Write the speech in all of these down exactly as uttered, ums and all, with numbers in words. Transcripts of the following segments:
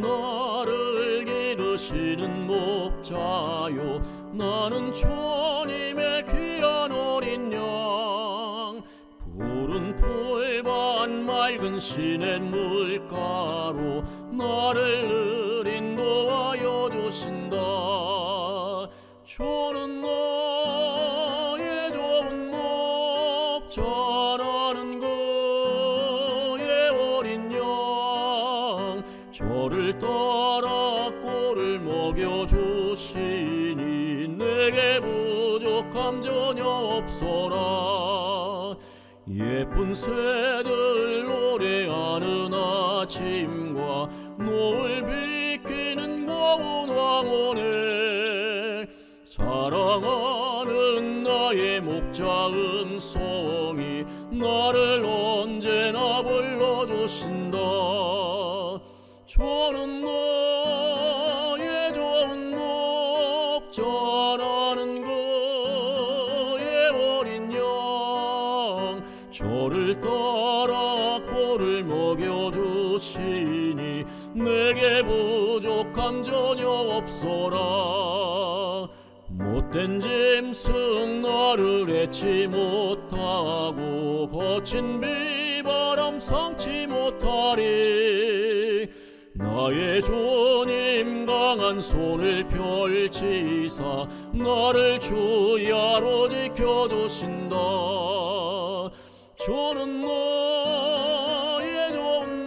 나를 기르시는 목자요 나는 주님의 귀한 어린 양 푸른 풀밭 맑은 시냇 물가로 나를 늘 인도하여 주신다. 주는 나의 좋은 목자라는 그의 어린 양 저를 따라 꼴을 먹여주시니 내게 부족함 전혀 없어라. 예쁜 새들 노래하는 아침과 노을 비키는 고운 황혼에 사랑하는 나의 목자 음성이 나를 언제나 불러주신다. 저는 나의 좋은 목자라는 그의 어린 양 저를 따라 꼴을 먹여주시니 내게 부족함 전혀 없어라. 못된 짐승 나를 해치 못하고 거친 비바람 상치 못하리. 나의 주님 강한 손을 펼치사 나를 주야로 지켜주신다. 저는 나의 좋은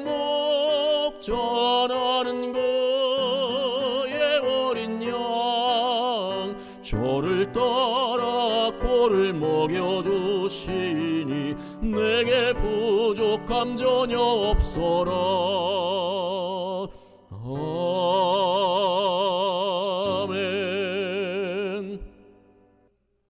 목자라는 그의 어린 양 저를 따라 꼴을 먹여주시니 내게 부족함 전혀 없어라. 아